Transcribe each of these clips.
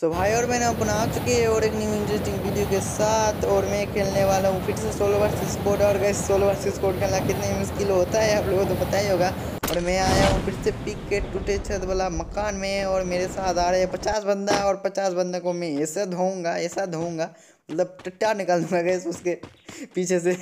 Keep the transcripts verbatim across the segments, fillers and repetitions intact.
तो भाई और मैंने अपन आ चुके हैं और एक न्यू इंटरेस्टिंग वीडियो के साथ। और मैं खेलने वाला हूँ फिर से सोलो वर्सेस स्क्वाड। और गैस सोलो वर्सेस स्क्वाड खेलना कितनी मुश्किल होता है आप लोगों को तो पता ही होगा। और मैं आया हूँ फिर से पिक के टूटे छत वाला मकान में और मेरे साथ आ रहे हैं पचास बंदा। और पचास बंदे को मैं ऐसा धोऊंगा ऐसा धोऊंगा मतलब टट्टा निकाल दूंगा गैस उसके पीछे से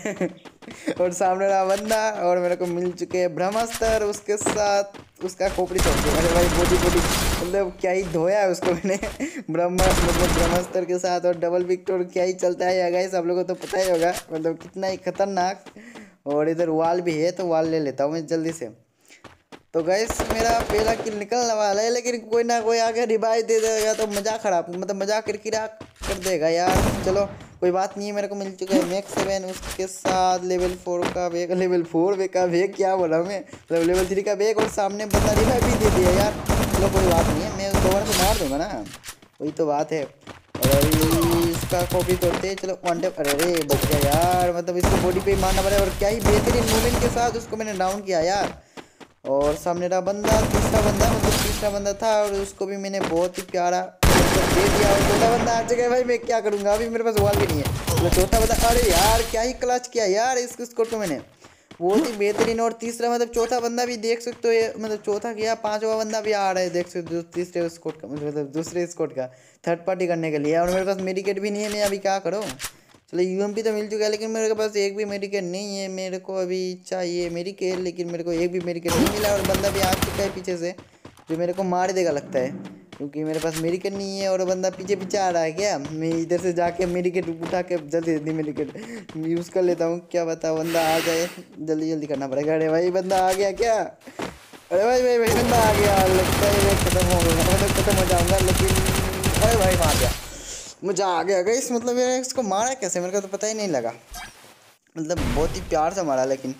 और सामने रहा बंदा और मेरे को मिल चुके हैं ब्रह्मास्त्र। उसके साथ उसका खोपड़ी तोड़ दी। अरे भाई बॉडी बॉडी मतलब क्या ही धोया है उसको मैंने ब्रह्मास्त्र मतलब ब्रह्मास्त्र के साथ। और डबल विक्टर क्या ही चलता है गाइस आप लोगों को तो पता ही होगा मतलब कितना ही खतरनाक। और इधर वाल भी है तो वाल ले लेता हूँ मैं जल्दी से। तो गैस मेरा पहला किल निकलने वाला है लेकिन कोई ना कोई आके रिवाइव दे देगा तो मजाक खराब मतलब मजाक किरकिरा कर देगा यार। चलो कोई बात नहीं है। मेरे को मिल चुका है मैक्स सेवन उसके साथ लेवल फोर का बैग लेवल फोर बैग का बैग क्या बोला मैं मतलब लेवल थ्री का बैग। और सामने बंदा रिवाइव भी दे दिया यार। चलो कोई बात नहीं है मैं दोबारा से मार दूंगा ना वही तो बात है। और अभी इसका कॉपी करते हैं चलो वन टेप। अरे अरे बच गया यार मतलब इसको बॉडी पे मारना पड़ेगा। और क्या ही बेहतरीन मूवमेंट के साथ उसको मैंने डाउन किया यार। और सामने रहा बंदा तीसरा बंदा मतलब तीसरा बंदा था और उसको भी मैंने बहुत ही प्यारा दे दिया। और चौथा बंदा आ चुका है भाई मैं क्या करूँगा अभी मेरे पास वॉल भी नहीं है। मतलब चौथा बंदा अरे यार क्या ही क्लच किया यार इस स्कोर को मैंने बहुत ही बेहतरीन। और तीसरा मतलब चौथा बंदा भी देख सकते हो ये मतलब चौथा किया पांचवा बंदा भी आ रहा है देख सकते हो तीसरे स्कोर का मतलब दूसरे स्कोर का थर्ड पार्टी करने के लिए। और मेरे पास मेडिकेट भी नहीं है मैं अभी क्या करूँ। चलो यूएमपी तो मिल चुका है लेकिन मेरे पास एक भी मेडिकेट नहीं है। मेरे को अभी चाहिए मेडिकेट लेकिन मेरे को एक भी मेडिकेट नहीं मिला। और बंदा भी आ चुका है पीछे से जो मेरे को मार देगा लगता है क्योंकि मेरे पास मेडिकेट नहीं है। और बंदा पीछे पीछे आ रहा है क्या मैं इधर से जाके मेडिकेट उठा के जल्दी जल्दी मेडिकेट यूज़ कर लेता हूँ क्या बता बंदा आ जाए जल्दी जल्दी करना पड़ेगा। अरे भाई बंदा आ गया क्या अरे भाई भाई भाई बंदा आ गया लगता है मैं खत्म हो गया मतलब खत्म हो जाऊँगा लेकिन अरे भाई मार गया मुझे आ गया गई मतलब ये इसको मारा कैसे मेरे को तो पता ही नहीं लगा मतलब बहुत ही प्यार से मारा लेकिन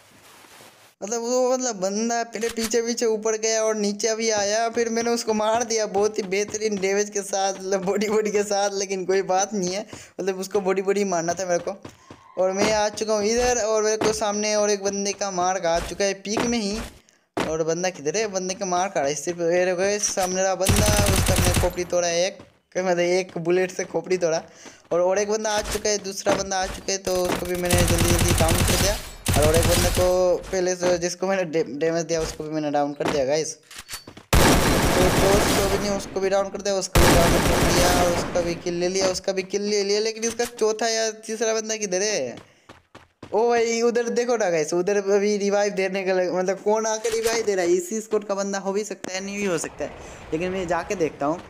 मतलब वो मतलब बंदा पहले पीछे पीछे ऊपर गया और नीचे भी आया फिर मैंने उसको मार दिया बहुत ही बेहतरीन डैमेज के साथ मतलब बॉडी बॉडी के साथ। लेकिन कोई बात नहीं है मतलब उसको बॉडी बॉडी मारना था मेरे को। और मैं आ चुका हूँ इधर और मेरे को सामने और एक बंदे का मार आ चुका है पीक में ही। और बंदा किधर है बंदे का मार काटा सिर्फ सामने रहा बंदा उसका मैंने खोपड़ी तोड़ा एक मतलब एक बुलेट से खोपड़ी तोड़ा। और और एक बंदा आ चुका है दूसरा बंदा आ चुका है तो उसको भी मैंने जल्दी जल्दी डाउन कर दिया। और एक बंदे को पहले से जिसको मैंने डैमेज दिया उसको भी मैंने डाउन कर दिया गाइस। तो दोस्त को भी नहीं उसको भी डाउन कर दिया उसको भी डाउन कर दिया और उसका भी किल ले लिया उसका भी किल ले लिया। लेकिन इसका चौथा या तीसरा बंदा किधर है ओ भाई उधर देखो ना गाइस उधर अभी रिवाइव देने का मतलब कौन आकर रिवाइव दे रहा है इसी स्कोर का बंदा हो भी सकता है नहीं भी हो सकता है लेकिन मैं जाके देखता हूँ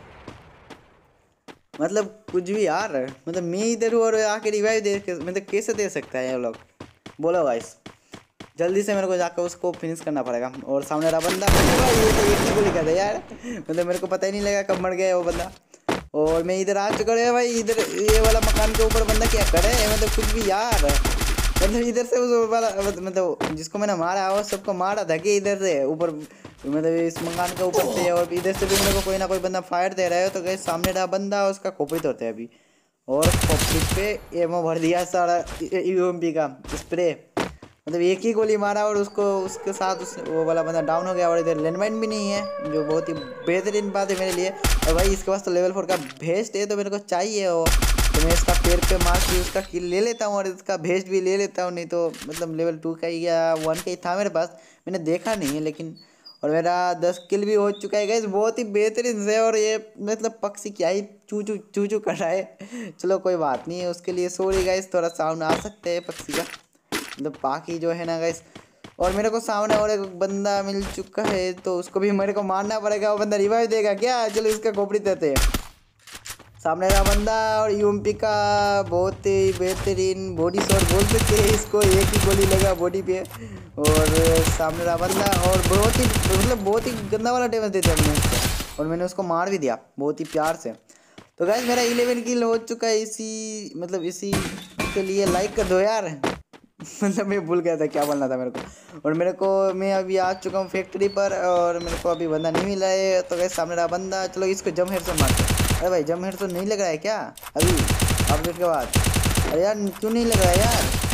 मतलब कुछ भी यार मतलब मैं इधर हूँ और आके रिवाइव दे मतलब कैसे दे सकता है ये लोग बोलो गाइस जल्दी से मेरे को जाकर उसको फिनिश करना पड़ेगा। और सामने रहा बंदा भाई ये तो एक ही गोली कर यार मतलब मेरे को पता ही नहीं लगा कब मर गया वो बंदा। और मैं इधर आ चुका है भाई इधर ये वाला मकान के ऊपर बंदा क्या करे मतलब कुछ भी यार मतलब इधर से उस वाला मतलब जिसको मैंने मारा वो सबको मारा था कि इधर से ऊपर मतलब इस मकान के ऊपर से। और इधर से भी मेरे को कोई ना कोई बंदा फायर दे रहा है तो गए सामने रहा बंदा उसका खोपड़ी तोड़ते हैं अभी। और खोपड़ी पे एमओ भर दिया सारा यूएमपी का स्प्रे मतलब एक ही गोली मारा और उसको उसके साथ उस वो वाला बंदा डाउन हो गया। और इधर लैंडमाइन भी नहीं है जो बहुत ही बेहतरीन बात है मेरे लिए। और भाई इसके पास तो लेवल फोर का भेस्ट है तो मेरे को चाहिए वो तो मैं इसका पैर पे मार के उसका किल ले लेता हूँ और इसका भेस्ट भी ले लेता हूँ। नहीं तो मतलब लेवल टू का ही या वन का ही था मेरे पास मैंने देखा नहीं है लेकिन। और मेरा दस किल भी हो चुका है गाइस बहुत ही बेहतरीन से। और ये मतलब पक्षी क्या ही चू चू चू चू कर रहा है चलो कोई बात नहीं है उसके लिए सॉरी गाइस थोड़ा साउंड आ सकते हैं पक्षी का मतलब बाकी जो है ना गाइस। और मेरे को सामने और एक बंदा मिल चुका है तो उसको भी मेरे को मारना पड़ेगा वो बंदा रिवाइव देगा क्या चलो इसका खोपड़ी देते हैं सामने का बंदा। और यूएमपी का बहुत ही बेहतरीन बॉडी शॉट बोल सकते हैं इसको एक ही गोली लगा बॉडी पे। और सामने रहा बंदा और बहुत ही मतलब बहुत ही गंदा वाला डैमेज देते हमने उसको और मैंने उसको मार भी दिया बहुत ही प्यार से। तो गाइस मेरा इलेवन किल हो चुका है इसी मतलब इसी के लिए लाइक कर दो यार मतलब मैं भूल गया था क्या बोलना था मेरे को। और मेरे को मैं अभी आ चुका हूँ फैक्ट्री पर और मेरे को अभी बंदा नहीं मिला है तो गाइस सामने रहा बंदा चलो इसको जम हेड से मारते। अरे भाई जम हेड तो नहीं लग रहा है क्या अभी अपडेट के बाद अरे यार क्यों नहीं लग रहा है यार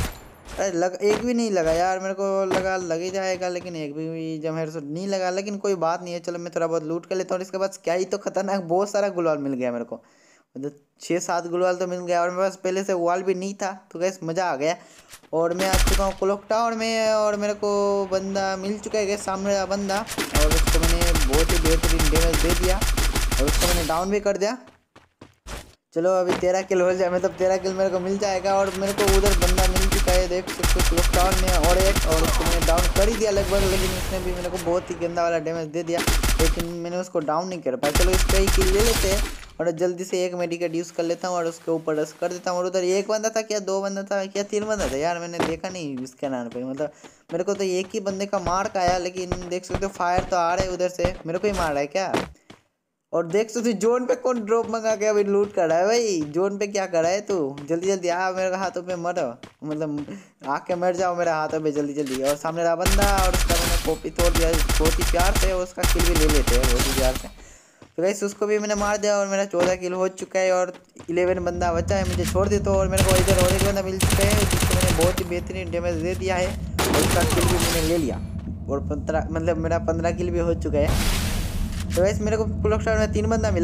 अरे लग एक भी नहीं लगा यार, मेरे को लगा लग ही जाएगा, लेकिन एक भी जब मेरे से नहीं लगा। लेकिन कोई बात नहीं है, चलो मैं थोड़ा बहुत लूट कर लेता हूँ। और इसके बाद क्या ही तो खतरनाक बहुत सारा गुलाल मिल गया मेरे को, मतलब छः सात गुलाल तो मिल गया। और मेरे पास पहले से वाल भी नहीं था, तो गैस मज़ा आ गया। और मैं आ चुका हूँ क्लॉक टावर में, और मेरे को बंदा मिल चुका है गैस, सामने का बंदा। और उसको मैंने बहुत ही बेहतरीन डैमेज दे दिया और उसको मैंने डाउन भी कर दिया। चलो अभी तेरह किल हो जाए, मतलब तेरह किल मेरे को मिल जाएगा। और मेरे को उधर बंदा मिल चुका है, देख सकते हो क्लॉक टावर में, और एक और उसको मैंने डाउन कर ही दिया लगभग। लेकिन उसने भी मेरे को बहुत ही गंदा वाला डैमेज दे दिया, लेकिन मैंने उसको डाउन नहीं कर पाया। चलो इस पर ही किल ले लेते हैं और जल्दी से एक मेडिकेट यूज़ कर लेता हूँ और उसके ऊपर रस कर देता हूँ। और उधर एक बंदा था क्या, दो बंदा था क्या, तीन बंदा था यार, मैंने देखा नहीं इसके नाम पे। मतलब मेरे को तो एक ही बंदे का मार का आया, लेकिन देख सकते हो फायर तो आ रहा है उधर से, मेरे को ही मार रहा है क्या। और देख सकते जोन पे कौन ड्रॉप मंगा के अभी लूट कर रहा है भाई, जोन पे क्या कर रहा है तू, जल्दी जल्दी आ मेरे हाथों पे मर, मतलब आके मर जाओ मेरे हाथों पे जल्दी जल्दी। और सामने रहा बंदा और उसका मैंने कॉपी तोड़ दिया बहुत ही प्यार से, और उसका किल भी ले लेते हैं बहुत ही प्यार से। तो वैसे उसको भी मैंने मार दिया और मेरा चौदह किल हो चुका है और इलेवन बंदा बचा है, मुझे छोड़ दे तो। और मेरे को इधर और एक बंदा मिल चुका है जिसको मैंने बहुत ही बेहतरीन डैमेज दे दिया है और उसका किल भी मैंने ले लिया। और पंद्रह मतलब मेरा पंद्रह किल भी हो चुका है। तो वैसे मेरे को क्लॉक टावर में तीन बंदा मिला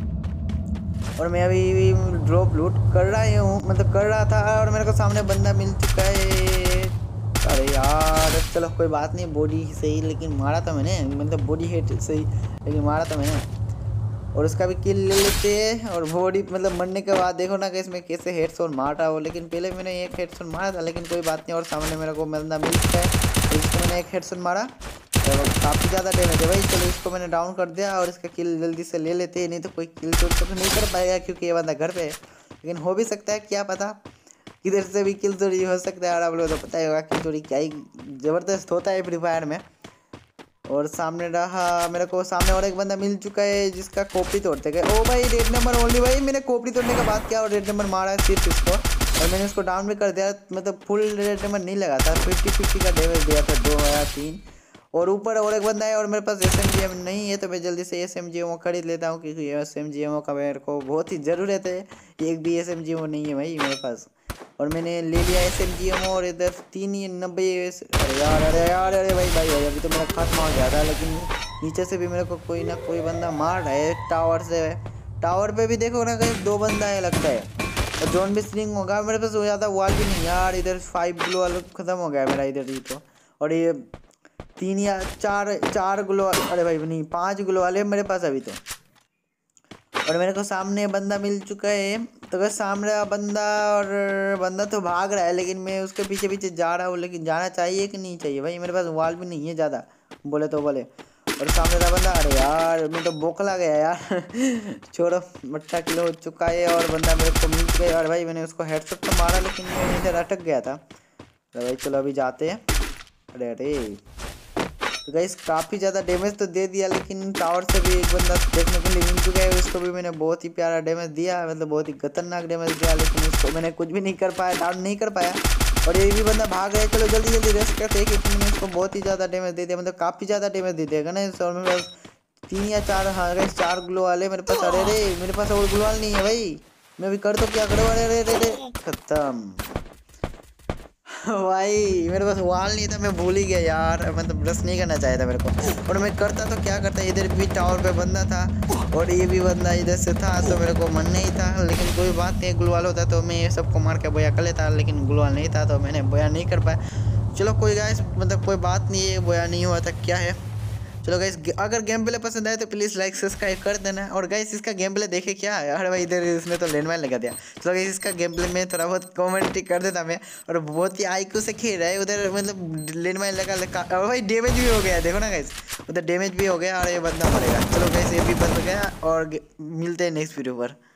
और मैं अभी ड्रॉप लूट कर रहा हूँ, मतलब कर रहा था। और मेरे को सामने बंदा मिल चुका है। अरे यार चलो कोई बात नहीं, बॉडी सही लेकिन मारा था मैंने, मतलब बॉडी हेड सही लेकिन मारा था मैंने। और उसका भी किल ले लेते हैं। और बॉडी मतलब मरने के बाद देखो ना कि इसमें कैसे हेडशॉट मार रहा हो, लेकिन पहले मैंने एक हेडशॉट मारा था, लेकिन कोई बात नहीं। और सामने मेरे को बंदा मिल चुका है, इसको मैंने एक हेडशॉट मारा और काफ़ी ज़्यादा डैमेज है भाई। चलो इसको मैंने डाउन कर दिया और इसका किल जल्दी से ले लेते हैं, नहीं तो कोई किल चोट तो नहीं कर पाएगा क्योंकि ये बंदा घर पे है। लेकिन हो भी सकता है, क्या पता किधर से भी किल चोरी हो सकता है। और आप लोगों को तो पता ही होगा किल चोरी क्या ही ज़बरदस्त होता है फ्री फायर में। और सामने रहा मेरे को, सामने और एक बंदा मिल चुका है जिसका कॉपी तोड़ते गए। ओ भाई रेड नंबर ओनली भाई, मैंने कॉपी तोड़ने के बाद क्या और रेड नंबर मारा है सिर्फ इसको, और मैंने उसको डाउन भी कर दिया। मतलब फुल रेड नंबर नहीं लगा था, फिफ्टी फिफ्टी का डैमेज दिया था, दो या तीन। और ऊपर और एक बंदा है और मेरे पास एस एम जी एम नहीं है, तो मैं जल्दी से एस एम जी एम खरीद लेता हूँ क्योंकि एस एम जी एम का मेरे को बहुत ही ज़रूरत है। एक भी एस एम जी एम नहीं है भाई मेरे पास, और मैंने ले लिया एस एम जी एम। और इधर तीन ही नब्बे। अरे यार अरे यार अरे भाई भाई भाई अभी तो मेरा खत्म हो गया था, लेकिन नीचे से भी मेरे को कोई ना कोई बंदा मार रहा है टावर से। टावर पे भी देखो ना कहीं दो बंदा है लगता है, और जोन भी स्लिंग होगा मेरे पास हो जाता, वॉल भी नहीं यार। इधर फाइव ग्लो वाला खत्म हो गया मेरा इधर ही तो, और ये तीन या चार चार ग्लो, अरे भाई नहीं पांच ग्लो वाले मेरे पास अभी तो। और मेरे को सामने बंदा मिल चुका है, तो बस सामने बंदा, और बंदा तो भाग रहा है लेकिन मैं उसके पीछे पीछे जा रहा हूँ। लेकिन जाना चाहिए कि नहीं चाहिए भाई, मेरे पास वॉल भी नहीं है ज़्यादा बोले तो बोले। और सामने का बंदा, अरे यार मैं तो बोखला गया यार छोड़ो, मट्टा किलो हो चुका है और बंदा मेरे को मिल गया। और भाई मैंने उसको हेडशॉट तो मारा लेकिन मैं इधर अटक गया था। तो भाई चलो अभी जाते हैं। अरे अरे तो गाइस काफ़ी ज़्यादा डैमेज तो दे दिया, लेकिन टावर से भी एक बंदा देखने के लिए मिल चुका है, उसको भी मैंने बहुत ही प्यारा डैमेज दिया, मतलब बहुत ही खतरनाक डैमेज दिया। लेकिन उसको मैंने कुछ भी नहीं कर पाया, डाउन नहीं कर पाया। और ये भी बंदा भाग रहा है, चलो जल्दी जल्दी रेस्ट करते हैं क्योंकि मैंने उसको बहुत ही ज़्यादा डैमेज दे दिया, मतलब काफ़ी ज़्यादा डैमेज दे देगा ना। और मेरे पास तीन या चार, हाँ गाइस चार ग्लो वाले मेरे पास। अरे रे मेरे पास और ग्लो वाल नहीं है भाई, मैं अभी कर तो क्या करो। अरे रे रे रे खत्म भाई, मेरे पास वाल नहीं था, मैं भूल ही गया यार, मतलब ब्रश नहीं करना चाहिए था मेरे को। और मैं करता तो क्या करता, इधर भी टावर पे बंदा था और ये भी बंदा इधर से था, तो मेरे को मन नहीं था। लेकिन कोई बात नहीं, गुलवाल होता तो मैं ये सबको मार के बोया कर लेता, लेकिन गुलवाल नहीं था तो मैंने बोया नहीं कर पाया। चलो कोई गाइस, मतलब कोई बात नहीं है, बोया नहीं हुआ था क्या है। चलो गाइस अगर गेम प्ले पसंद आए तो प्लीज़ लाइक सब्सक्राइब कर देना। और गाइस इसका गेम प्ले देखे क्या है, अरे भाई इधर इसने तो लैंडमाइन लगा दिया। चलो गाइस इसका गेम प्ले में थोड़ा बहुत कमेंट कर देता मैं, और बहुत ही आईक्यू से खेल रहा है उधर, मतलब लैंडमाइन लगा लगा। और भाई डैमेज भी हो गया, देखो ना गाइस उधर डैमेज भी हो गया और ये बंदा मरेगा। चलो गाइस ये भी बंद हो गया और मिलते हैं नेक्स्ट वीडियो पर।